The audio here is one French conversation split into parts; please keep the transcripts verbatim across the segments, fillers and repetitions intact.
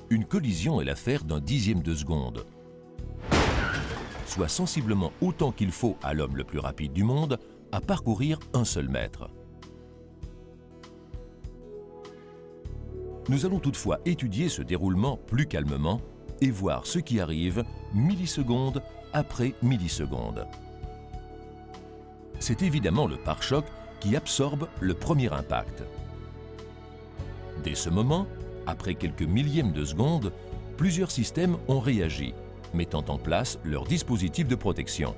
Une collision est l'affaire d'un dixième de seconde, soit sensiblement autant qu'il faut à l'homme le plus rapide du monde à parcourir un seul mètre. Nous allons toutefois étudier ce déroulement plus calmement et voir ce qui arrive milliseconde après milliseconde. C'est évidemment le pare-choc qui absorbe le premier impact. Dès ce moment, après quelques millièmes de seconde, plusieurs systèmes ont réagi, mettant en place leur dispositif de protection.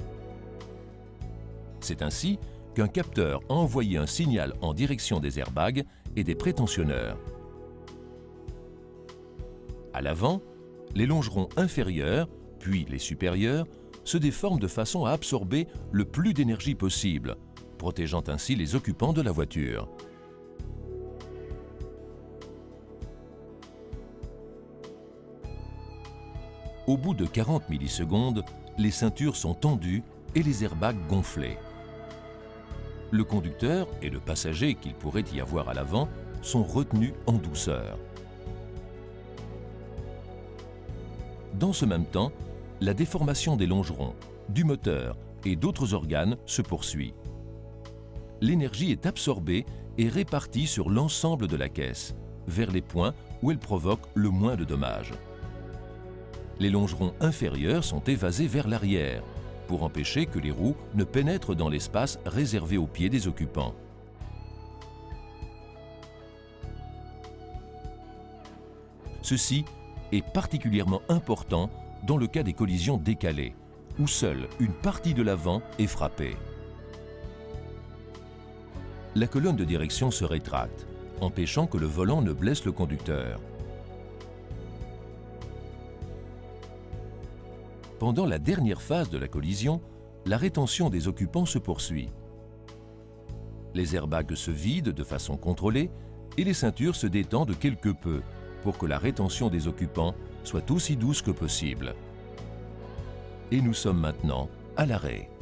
C'est ainsi qu'un capteur a envoyé un signal en direction des airbags et des prétentionneurs. À l'avant, les longerons inférieurs, puis les supérieurs, se déforment de façon à absorber le plus d'énergie possible, protégeant ainsi les occupants de la voiture. Au bout de quarante millisecondes, les ceintures sont tendues et les airbags gonflés. Le conducteur et le passager qu'il pourrait y avoir à l'avant sont retenus en douceur. Dans ce même temps, la déformation des longerons, du moteur et d'autres organes se poursuit. L'énergie est absorbée et répartie sur l'ensemble de la caisse, vers les points où elle provoque le moins de dommages. Les longerons inférieurs sont évasés vers l'arrière, pour empêcher que les roues ne pénètrent dans l'espace réservé aux pieds des occupants. Ceci est particulièrement important dans le cas des collisions décalées, où seule une partie de l'avant est frappée. La colonne de direction se rétracte, empêchant que le volant ne blesse le conducteur. Pendant la dernière phase de la collision, la rétention des occupants se poursuit. Les airbags se vident de façon contrôlée et les ceintures se détendent quelque peu pour que la rétention des occupants soit aussi douce que possible. Et nous sommes maintenant à l'arrêt.